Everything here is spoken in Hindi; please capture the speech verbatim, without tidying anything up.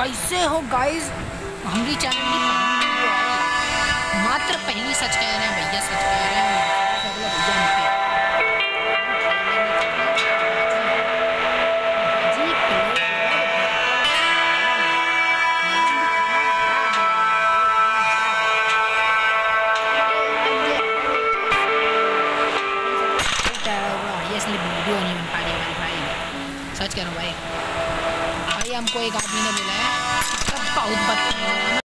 कैसे हो गाइस? हमारी चैनल की पहली वीडियो आई, मात्र पहली। सच कह रहे हैं भैया, सच कह रहे हैं भैया। इसलिए वीडियो नहीं बन पा रही भाई भाई सच कह रहा हूँ भाई भाई हमको एक आदमी ने मिला है, बहुत बदतमीज।